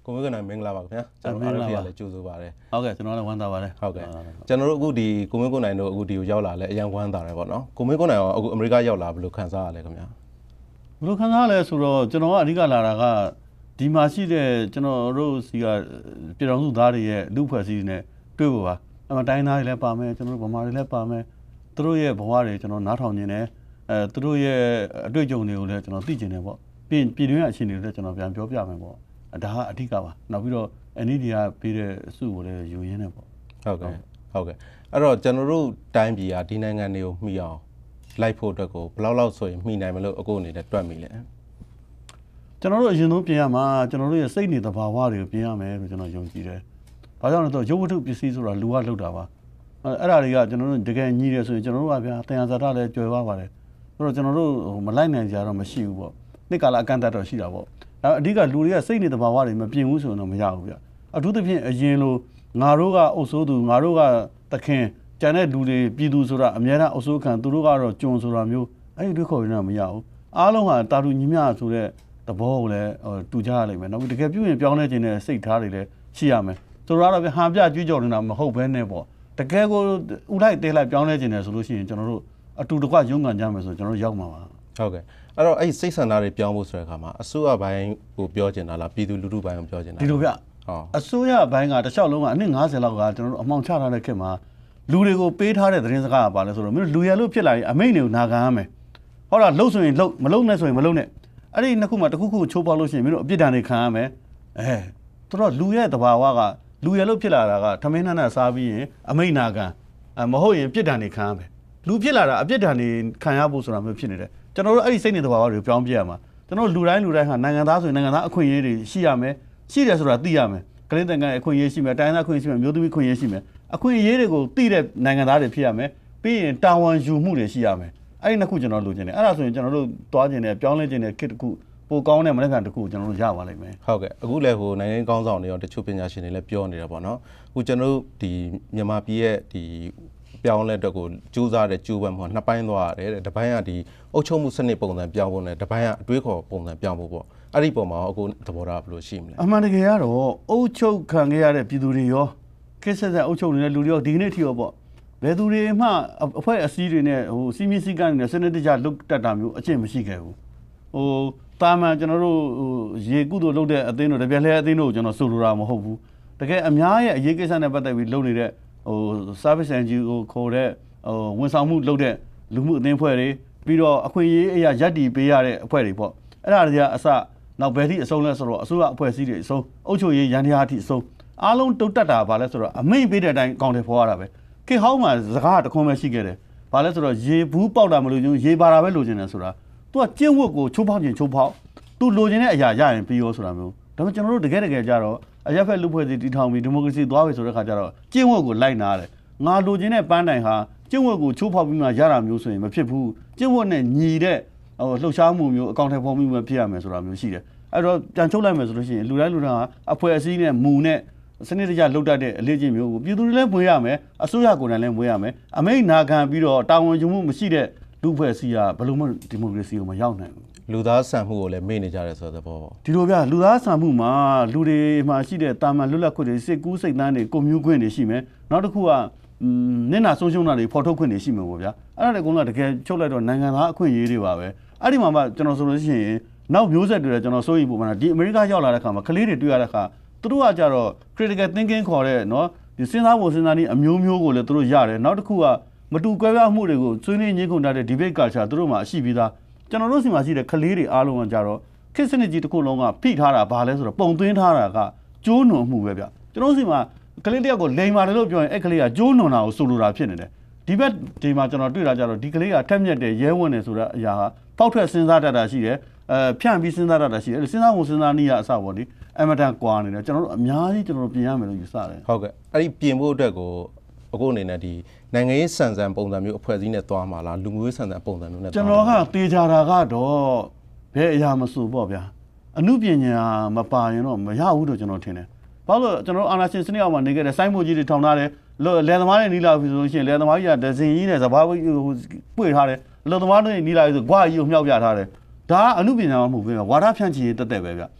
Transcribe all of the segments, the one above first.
ကိုမွေးကနိုင်မင်္ဂလာပါခင်ဗျာကျွန်တော်အားရလည်းကြိုးစိုးပါတယ်ဟုတ်ကဲ့ကျွန်တော်လည်းဝမ်းသာပါတယ်ဟုတ်ကဲ့ကျွန်တော်တို့အခုဒီကိုမွေးကိုနိုင်တို့အခုဒီကိုရောက်လာလဲအရန်ဝမ်းသာတယ်ပေါ့နော်ကိုမွေးကိုနိုင်ရောအခုအမေရိကရောက်လာဘယ်လိုခံစားရလဲခင်ဗျာဘယ်လိုခံစားရလဲဆိုတော့ကျွန်တော်ကအဓိကလာတာကဒီမှာရှိတဲ့ကျွန်တော်တို့စီကပြည်တော်စုသားတွေရဲ့လူဖွဲ့စည်းနေတွေ့ဖို့ပါအမတိုင်းသားတွေလည်းပါမယ်ကျွန်တော်တို့ဗမာတွေလည်းပါမယ်သူတို့ရဲ့ဘဝတွေကျွန်တော်နားထောင်နေတယ်သူတို့ရဲ့အတွေ့အကြုံတွေကိုလည်းကျွန်တော်သိကျင်တယ်ပေါ့ပြည်တွင်းအခြေအနေတွေလည်းကျွန်တော်ပြန်ပြောပြမယ်ပေါ့ဒါကအဓိကပါနောက်ပြီးတော့ NED ကပေးတဲ့အစုကိုလည်းယူရင်းနေပေါ့ဟုတ်ကဲ့အဲ့တော့ကျွန်တော်တို့တိုင်းပြည်ကဒီနိုင်ငံတွေကိုမှီအောင်လိုက်ဖို့အတွက်ကိုဘယ်လောက်ဆိုရင်မှီနိုင်မလို့အခုအနေနဲ့တွက်မိလဲကျွန်တော်တို့အရင်ဆုံးပြင်ရမှာကျွန်တော်တို့ရဲ့စိတ်နေသဘာဝတွေကိုပြင်ရမယ်လို့ကျွန်တော်ယုံကြည်တယ်ဘာကြောင့်လဲဆိုတော့ရုပ်ဝတ္ထုပစ္စည်းဆိုတာလူကလုပ်တာပါအဲ့ဒါတွေကကျွန်တော်တို့တကယ်ညီတယ်ဆိုရင်ကျွန်တော်တို့ကဗျာတရားဇာတလည်းကြွယ်ဝပါတယ်ဆိုတော့ကျွန်တော်တို့မလိုက်နိုင်ကြတော့မရှိဘူးပေါ့နှစ်ကာလအကန့်အသတ်တော့ရှိတာပေါ့အဓိကလူတွေကစိတ်နေသဘာဝတွေမပြင်ဘူးဆိုရင်တော့မရဘူးဗျအထူးသဖြင့်အရင်လိုငါတို့ကအုပ်စိုးသူငါတို့ကသခင်ကျန်တဲ့လူတွေပြည်သူဆိုတာအများအားအုပ်စိုးခံသူတို့ကတော့ကျွန်းဆိုတာမျိုးအဲ့ဒီတွေခေါ်ရင်တော့မရဘူးအားလုံးဟာတာတူညီမျှဆိုတဲ့သဘောကိုလည်းတူကြရလိမ့်မယ်နောက်ပြီးတကယ်ပြုရင်ပြောင်းလဲခြင်းနဲ့စိတ်ထားတွေလည်းရှိရမယ်ဆိုတော့ဟန်ပြကြွေးကြော်နေတာမဟုတ်ဘဲနဲ့ပေါ့တကယ်ကိုဥလိုက်တဲလိုက်ပြောင်းလဲခြင်းနဲ့ဆိုလို့ရှိရင်ကျွန်တော်တို့အတူတကွရုန်းကန်ကြမယ်ဆိုကျွန်တော်တို့ရောက်မှာပါဟုတ်ကဲ့အဲ့တော့အဲ့စိတ်ဆန္ဒတွေပြောင်းဖို့ဆိုတဲ့အခါမှာအစိုးရဘိုင်းကိုပြောချင်တာလားပြည်သူလူထုဘိုင်းကိုပြောချင်တာဒီလိုဗျအစိုးရဘိုင်းကတစ်လျှောက်လုံးကအနှစ်50လောက်ကကျွန်တော်တို့အမှောင်ချထားတဲ့ခေတ်မှာလူတွေကိုပေးထားတဲ့သတင်းစကားကပါလဲဆိုတော့မင်းလူရလို့ဖြစ်လာရင်အမိန့်တွေကိုနာခံရမယ်ဟုတ်လားလှုပ်ဆိုရင်လှုပ်မလှုပ်နဲ့ဆိုရင်မလှုပ်နဲ့အဲ့ဒီနှစ်ခုမှတစ်ခုခုချိုးပေါက်လို့ရှိရင်မင်းတို့အပြစ်ဒဏ်တွေခံရမယ်သူတို့လူရဲ့တဘာဝကလူရလို့ဖြစ်လာတာကထမင်းနဲ့စားပြီးရင်အမိန့်နာခံမဟုတ်ရင်ပြစ်ဒဏ်တွေခံရမယ်လူဖြစ်လာတာအပြစ်ဒဏ်တွေခံရဖို့ဆိုတာမျိုးဖြစ်နေတယ်ကျွန်တော်တို့အဲ့ဒီစိတ်နေတဘာဝတွေကိုပြောင်းပြရမှာကျွန်တော်လူတိုင်းဟာနိုင်ငံသားဆိုရင်နိုင်ငံသားအခွင့်အရေးတွေရှိရမယ်ရှိတယ်ဆိုတာသိရမယ်ကလေးတန်ကအခွင့်အရေးရှိမယ်တိုင်းသားအခွင့်အရေးရှိမယ်မျိုးသမီးအခွင့်အရေးရှိမယ်အခွင့်အရေးတွေကိုသိတဲ့နိုင်ငံသားတွေဖြစ်ရမယ်ပြီးရင်တာဝန်ယူမှုတွေရှိရမယ်အဲ့ဒီနှစ်ခုကျွန်တော်လိုချင်တယ်အဲ့ဒါဆိုရင်ကျွန်တော်တို့သွားခြင်းနဲ့ပြောင်းလဲခြင်းနဲ့ခေတ်တစ်ခုပိုကောင်းတဲ့မနက်ဖြန်တစ်ခုကျွန်တော်တို့ရပါလိမ့်မယ်ဟုတ်ကဲ့အခုလည်းနိုင်ငံကောင်းဆောင်တွေရောတချို့ပညာရှင်တွေလည်းပြောနေတာပေါ့နော်အခုကျွန်တော်တို့ဒီမြန်မာပြည်ရဲ့ဒီပြောင်းလဲအတွက်ကိုကြိုးစားတဲ့ကြိုးပမ်းမှုနှစ်ပိုင်းသွားရတယ်တဲ့တစ်ပိုင်းကဒီအုပ်ချုပ်မှုစနစ်ပုံစံပြောင်းဖို့နဲ့တစ်ပိုင်းကအတွေးခေါ်ပုံစံပြောင်းဖို့ပေါ့အဲ့ဒီပုံမှာအခုသဘောထားဘယ်လိုရှိမလဲအမှန်တကယ်ကတော့အုပ်ချုပ်ခံခဲ့ရတဲ့ပြည်သူတွေရောခက်ဆက်ဆက်အုပ်ချုပ်နေတဲ့လူတွေရောဒီကနေ့ထိရောပေါ့ဘယ်သူတွေမှအဖွဲ့အစည်းတွေနဲ့စီမီစီကန်နဲ့စနစ်တကျလုတ်တက်တာမျိုးအကျင့်မရှိခဲ့ဘူးတာမန်ကျွန်တော်တို့ရေကုသိုလ်လုပ်တဲ့အသင်းတို့တပြက်လဲအသင်းတို့ကျွန်တော်ဆိုလိုတာမဟုတ်ဘူးတကယ်အများရဲ့အရေးကိစ္စနဲ့ပတ်သက်ပြီးလုပ်နေတဲ့service NGO ခေါ်တဲ့ဝန်ဆောင်မှုလုပ်တဲ့လူမှုအသင်းအဖွဲ့တွေပြီးတော့အခွင့်အရေးအရာရပ်တည်ပေးရတဲ့အဖွဲ့တွေပေါ့အဲ့ဒါတွေကအစနောက်ဘယ်ထိအဆုံးလဲဆိုတော့အစိုးရအဖွဲ့အစည်းတွေအဆုံးအုပ်ချုပ်ရေးရန်တရားအထိအဆုံးအားလုံးတုတ်တက်တာဗာလဲဆိုတော့အမိန့်ပေးတဲ့အတိုင်းကောင်းတယ်ဖော်ရတာပဲခေဟောင်းမှာစကားတခွန်းပဲရှိခဲ့တယ်ဗာလဲဆိုတော့ရေဘူးပေါက်တာမလို့ရေပါတာပဲလိုချင်တယ်ဆိုတာသူကကျင့်ဝတ်ကိုချိုးဖောက်ခြင်းချိုးဖောက်သူလိုချင်တဲ့အရာရရင်ပြီးရောဆိုတာမျိုးဒါပေမဲ့ကျွန်တော်တို့တကယ်ကြတော့အရက်ဖက်လူဖွဲ့စီတည်ထောင်ပြီးဒီမိုကရေစီသွားပြီဆိုတဲ့ခါကျတော့ကျင့်ဝတ်ကိုလိုက်နာတယ်ငါလိုချင်တဲ့ပန်းတိုင်ဟာကျင့်ဝတ်ကိုချိုးဖောက်ပြီးမှရတာမျိုးဆိုရင်မဖြစ်ဘူးကျင့်ဝတ်နဲ့ညီတဲ့လှုပ်ရှားမှုမျိုးအကောင့်ထဲပေါ်ပြီးမှဖြစ်ရမယ်ဆိုတာမျိုးရှိတယ်အဲ့တော့ပြန်ချုပ်လိုက်မယ်ဆိုလို့ရှိရင်လူတိုင်းဟာအဖွဲ့အစည်းနဲ့မူနဲ့စနစ်တကျလှုပ်တတ်တဲ့အလေးချင်းမျိုးကိုပြည်သူတွေလည်းမွေးရမယ်အစိုးရကိုယ်တိုင်လည်းမွေးရမယ်အမိန့်နာခံပြီးတော့တာဝန်ယူမှုမရှိတဲ့လူဖွဲ့စည်းကဘယ်လိုမှဒီမိုကရေစီကိုမရောက်နိုင်ဘူးလူသားဆန်မှုကိုလည်းမေ့နေကြတယ်ဆိုတဲ့ဘောပေါ့ဒီလိုဗျလူသားဆန်မှုမှာလူတွေမှာရှိတဲ့တာမန်လွတ်လပ်ခွင့်တွေစိတ်ကူးစိတ်သန်းတွေကွန်မြူခွင့်တွေရှိမယ်နောက်တစ်ခုကမျက်နှာဆုံးရှုံးတာတွေဖော်ထုတ်ခွင့်တွေရှိမှာပေါ့ဗျာအဲ့ဒါတွေကတော့တကယ်ချုပ်လိုက်တော့နိုင်ငံသားအခွင့်အရေးတွေပါပဲအဲ့ဒီမှာမှကျွန်တော်ဆိုလို့ရှိရင်နောက်မျိုးဆက်တွေလည်းကျွန်တော်စိုးရိမ်ပုံမှန်ဒီအမေရိကရောက်လာတဲ့ခါမှာကလေးတွေတွေ့ရတဲ့ခါသူတို့ကကြတော့ critical thinking ခေါ်တဲ့နော်ဒီစဉ်းစားဖို့စဉ်းစားနည်းအမျိုးမျိုးကိုလည်းသူတို့ရတယ်နောက်တစ်ခုကမတူကွဲပြားမှုတွေကိုဆွေးနွေးညှိနှိုင်းတဲ့ debate culture သူတို့မှာရှိပြီးသားကျွန်တော်တို့စီမှာရှိတဲ့ကလေးတွေအားလုံးကကြတော့ခေတ်စနစ်ကြီးတစ်ခုလုံးကဖိထားတာဘာလဲဆိုတော့ပုံသွင်းထားတာကကျိုးနွံမှုပဲဗျကျွန်တော်တို့စီမှာကလေးတယောက်ကိုလိန်ပါတယ်လို့ပြောရင်အဲ့ကလေးကကျိုးနွံတာကိုဆိုလိုတာဖြစ်နေတယ်ဒီဘက်ဒီမှာကျွန်တော်တွေ့တာကြတော့ဒီကလေးကထက်မြက်တဲ့ရဲဝံ့နေဆိုတဲ့အရာကပေါက်ထွက်စဉ်းစားတတ်တာရှိတယ်ဖြန့်ပြီးစဉ်းစားတတ်တာရှိတယ်စဉ်းစားဖို့စဉ်းစားနည်းကအစပေါ့ဒီအမတန်ကွာနေတယ်ကျွန်တော်တို့အများကြီးကျွန်တော်တို့ပြင်ရမယ်လို့ယူဆတယ်ဟုတ်ကဲ့အဲ့ဒီပြင်ဖို့အတွက်ကိုအခုအနေနဲ့ဒီနိုင်ငံရေးဆန်ဆန်ပုံစံမျိုးအဖွဲ့အစည်းနဲ့သွားမှာလားလူမျိုးရေးဆန်ဆန်ပုံစံမျိုးနဲ့ကျွန်တော်ကတေချာတာကတော့ဘယ်အရာမဆိုပေါ့ဗျာအမှုပညာမပါရင်တော့မရဘူးလို့ကျွန်တော်ထင်တယ်ဘာလို့ကျွန်တော်အာနာရှင်စနစ်အောက်မှာနေခဲ့တဲ့စိုင်းမိုးကြီးတွေထောင်ထားတယ်လယ်သမားတွေနီးလာပြီဆိုလို့ရှိရင်လယ်သမားကြီးကဒဇင်ကြီးနဲ့စဘာပွေထားတယ်လယ်သမားတွေနီးလာပြီဆိုဂွာကြီးကိုမြှောက်ပြထားတယ်ဒါကအမှုပညာမဟုတ်ဘူးဝါဒဖြန့်ချီရေးတက်တက်ပဲဗျ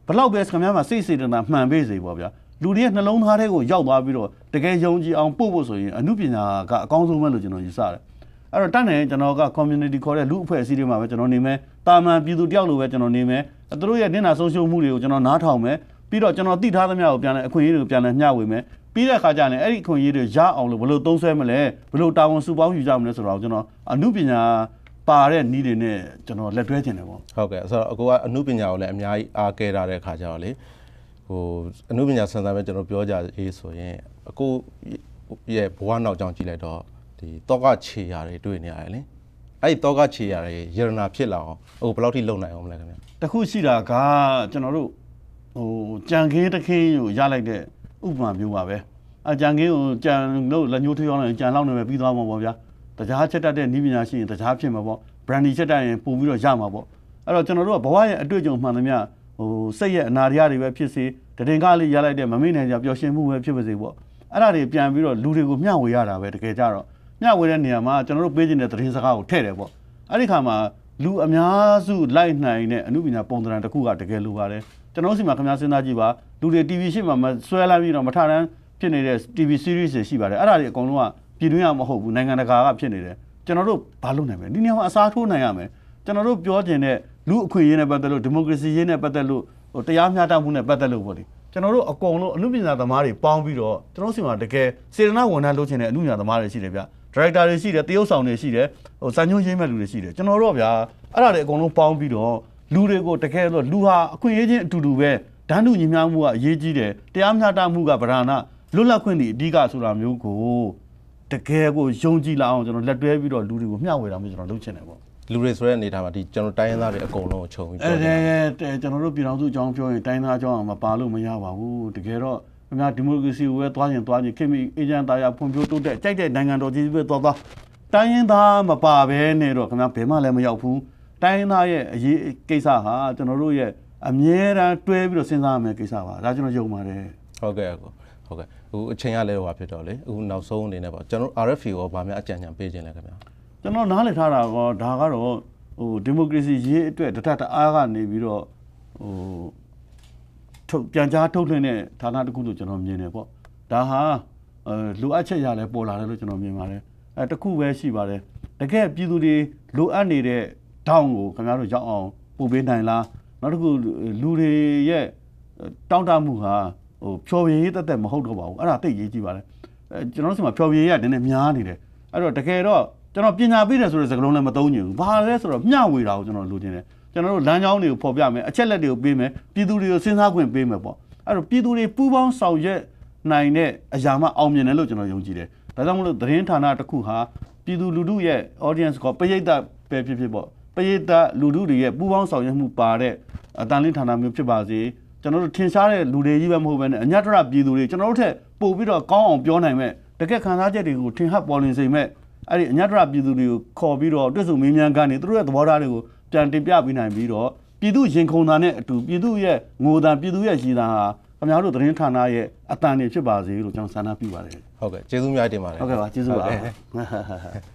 ဘလောက်ပဲခင်ဗျားမှာစိတ်စေတနာမှန်ပေးစေပေါ့ဗျာလူတွေရဲ့နှလုံးသားထဲကိုရောက်သွားပြီးတော့တကယ်ယုံကြည်အောင်ပို့ဖို့ဆိုရင်အမှုပညာကအကောင်းဆုံးပဲလို့ကျွန်တော်ယူဆတယ်အဲ့တော့တတ်နိုင်ကျွန်တော်က community ခေါ်တဲ့လူအဖွဲ့အစည်းတွေမှာပဲကျွန်တော်နေမယ်တာမန်ပြည်သူတယောက်လိုပဲကျွန်တော်နေမယ်သူတို့ရဲ့နင့်နာဆုံးရှုံးမှုတွေကိုကျွန်တော်နားထောင်မယ်ပြီးတော့ကျွန်တော်သိထားသမျှကိုပြန်လဲအခွင့်အရေးတွေကိုပြန်လဲမျှဝေမယ်ပြီးတဲ့အခါကျရင်အဲ့ဒီအခွင့်အရေးတွေရအောင်လို့ဘယ်လိုသုံးဆွဲမလဲဘယ်လိုတာဝန်စုပေါင်းယူကြမလဲဆိုတော့ကျွန်တော်အမှုပညာပါတဲ့နည်းတွေနဲ့ကျွန်တော်လက်တွဲခြင်းတယ်ပေါ့ဟုတ်ကဲ့ဆိုတော့အကိုကအမှုပညာကိုလည်းအများကြီးအားကဲထားတဲ့အခါကျတော့လေဟိုအမှုပညာဆန်ဆန်ပဲကျွန်တော်ပြောကြရေးဆိုရင်အကိုရဲ့ဘဝနောက်ကြောင်းကြည့်လိုက်တော့ဒီတောကခြေရာတွေတွေ့နေရတယ်လေအဲ့ဒီတောကခြေရာတွေယရနာဖြစ်လာအောင်ဟိုဘယ်လောက်ထိလုံနိုင်အောင်မလဲခင်ဗျတခုရှိတာကကျွန်တော်တို့ဟိုကြံခင်းတခင်းကိုရလိုက်တဲ့ဥပမာမျိုးပါပဲအကြံခင်းကိုကြံလို့လက်ညှိုးထွေးအောင်လည်းကြံလောက်နေပဲပြီးသွားမှာပေါ့ဗျာတကြားချက်တတ်တဲ့နည်းပညာရှိရင်တကြားဖြစ်မှာပေါ့ brandy ချက်တတ်ရင်ပို့ပြီးတော့ရမှာပေါ့အဲ့တော့ကျွန်တော်တို့ကဘဝရဲ့အတွေ့အကြုံမှန်သမျှဟိုစိတ်ရဲ့အနာတရားတွေပဲဖြစ်စေတရင်ကားလေးရလိုက်တဲ့မမေ့နိုင်ကြပျော်ရွှင်မှုပဲဖြစ်ပါစေပေါ့အဲ့ဒါတွေပြန်ပြီးတော့လူတွေကိုမျှဝေရတာပဲတကယ်ကြတော့မျှဝေတဲ့နေရာမှာကျွန်တော်တို့ပေးခြင်းတဲ့သတင်းစကားကိုထည့်တယ်ပေါ့အဲ့ဒီခါမှာလူအများစုလိုက်နိုင်တဲ့အမှုပညာပုံသဏ္ဍာန်တစ်ခုကတကယ်လိုပါတယ်ကျွန်တော်စီမှာခင်ဗျားစဉ်းစားကြည့်ပါလူတွေ TV ရှေ့မှာမဆွဲလိုက်ပြီးတော့မထတန်းဖြစ်နေတဲ့ TV series တွေရှိပါတယ်အဲ့ဒါတွေအကုန်လုံးကပြည်တွင်းကမဟုတ်ဘူးနိုင်ငံတကာကဖြစ်နေတယ်ကျွန်တော်တို့ဘာလုပ်နိုင်မလဲဒီနေရာမှာအစားထိုးနိုင်ရမယ်ကျွန်တော်တို့ပြောခြင်းတဲ့လူအခွင့်အရေးနဲ့ပတ်သက်လို့ဒီမိုကရေစီရေးနဲ့ပတ်သက်လို့ဟိုတရားမျှတမှုနဲ့ပတ်သက်လို့ပေါ့လေကျွန်တော်တို့အကုန်လုံးအမှုပညာသမားတွေပေါင်းပြီးတော့ကျွန်တော်စီမှာတကယ်စေတနာဝန်ထမ်းလုပ်ခြင်းတဲ့အမှုပညာသမားတွေရှိတယ်ဗျဒါရိုက်တာတွေရှိတယ်တရုပ်ဆောင်တွေရှိတယ်ဟိုစံညွှန်းရေးမဲ့လူတွေရှိတယ်ကျွန်တော်တို့ဗျာအဲ့ဒါတွေအကုန်လုံးပေါင်းပြီးတော့လူတွေကိုတကယ်လို့လူဟာအခွင့်အရေးချင်းအတူတူပဲဓာတ်တူညီမျှမှုကအရေးကြီးတယ်တရားမျှတမှုကဗราဏလွတ်လပ်ခွင့်တွေအဓိကဆိုတာမျိုးကိုတကယ်ကိုယုံကြည်လာအောင်ကျွန်တော်လက်တွဲပြီးတော့လူတွေကိုမျှဝေတာမျိုးကျွန်တော်လုပ်ချင်တယ်ပေါ့လူတွေဆိုတဲ့အနေထားမှာဒီကျွန်တော်တိုင်းရင်းသားတွေအကုန်လုံးကိုခြုံပြီးပြောတယ်ကျွန်တော်တို့ပြည်တော်စုအကြောင်းပြောရင်တိုင်းသားအကြောင်းအောင်မပါလို့မရပါဘူးတကယ်တော့ခင်ဗျာဒီမိုကရေစီကိုပဲသွားရင်ခင်ဗျအေဂျင့်သားရဖွံ့ဖြိုးတိုးတက်ကြိုက်တဲ့နိုင်ငံတော်ကြီးပဲသွားတိုင်းရင်းသားမပါဘဲနဲ့တော့ခင်ဗျာဘယ်မှလည်းမရောက်ဘူးတိုင်းရင်းသားရဲ့အရေးကိစ္စဟာကျွန်တော်တို့ရဲ့အမြဲတမ်းတွဲပြီးတော့စဉ်းစားရမယ့်ကိစ္စပါဒါကျွန်တော်ယုံပါတယ်ဟုတ်ကဲ့ဟုတ်ကဲ့ဟိုအချိန်ရလဲဟိုဖြစ်တော့လေအခုနောက်ဆုံးအနေနဲ့ပေါ့ကျွန်တော် RFA ကိုဗာများအကြံဉာဏ်ပေးခြင်းလဲခင်ဗျာကျွန်တော်နားလည်ထားတာကဒါကတော့ဟိုဒီမိုကရေစီရေးအတွက်တထတအားကနေပြီးတော့ဟိုထုတ်ပြန်ကြားထုတ်လွှင့်တဲ့ဌာနတစ်ခုလို့ကျွန်တော်မြင်တယ်ပေါ့ဒါဟာလိုအပ်ချက်ရလဲပေါ်လာတယ်လို့ကျွန်တော်မြင်ပါတယ်တခုပဲရှိပါတယ်တကယ်ပြည်သူတွေလိုအပ်နေတဲ့တောင်းကိုခင်ဗျားတို့ရောက်အောင်ပို့ပေးနိုင်လားနောက်တစ်ခုလူတွေရဲ့တောင်းတမှုဟာဟိုဖြော်ပြရေးတက်တက်မဟုတ်တော့ပါဘူးအဲ့ဒါသိရေးကြည့်ပါလေကျွန်တော်တို့ဆီမှာဖြော်ပြရေးကနည်းနည်းများနေတယ်အဲ့တော့တကယ်တော့ကျွန်တော်ပညာပေးတယ်ဆိုတဲ့စကားလုံးလည်းမသုံးချင်ဘူးဘာလဲဆိုတော့မျှဝေတာကိုကျွန်တော်လိုချင်တယ်ကျွန်တော်တို့လမ်းကြောင်းတွေကိုဖော်ပြမယ်အချက်လက်တွေကိုပေးမယ်ပြည်သူတွေကိုစဉ်းစားခွင့်ပေးမယ်ပေါ့အဲ့တော့ပြည်သူတွေပူးပေါင်းဆောင်ရွက်နိုင်တဲ့အရာမှအောင်မြင်တယ်လို့ကျွန်တော်ယုံကြည်တယ်ဒါကြောင့်မလို့သတင်းဌာနတစ်ခုဟာပြည်သူလူထုရဲ့ audience ကပရိသတ်ပဲဖြစ်ပေါ့ပရိသတ်လူထုတွေရဲ့ပူးပေါင်းဆောင်ရွက်မှုပါတဲ့အတန်လင်းဌာနမျိုးဖြစ်ပါစေကျွန်တော်တို့ထင်ရှားတဲ့လူတွေကြီးပဲမဟုတ်ဘဲနဲ့အညတရပြည်သူတွေကျွန်တော်တို့ထက်ပို့ပြီးတော့ကောင်းအောင်ပြောနိုင်မဲ့တကယ်ခံစားချက်တွေကိုထင်ဟပ်ပေါ်လွင်စေမဲ့အဲ့ဒီအညတရပြည်သူတွေကိုခေါ်ပြီးတော့တွစ်ဆုံမင်းများကနေသူတို့ရဲ့သဘောထားတွေကိုပြန်တင်ပြပေးနိုင်ပြီးတော့ပြည်သူရင်ခုန်တာနဲ့အတူပြည်သူရဲ့ငိုတံပြည်သူရဲ့ရည်တံဟာခင်ဗျားတို့သတင်းဌာနရဲ့အတန်တွေဖြစ်ပါစေလို့ကျွန်တော်ဆန္ဒပြုပါတယ်ဟုတ်ကဲ့ကျေးဇူးများတင်ပါတယ်ဟုတ်ကဲ့ပါကျေးဇူးပါ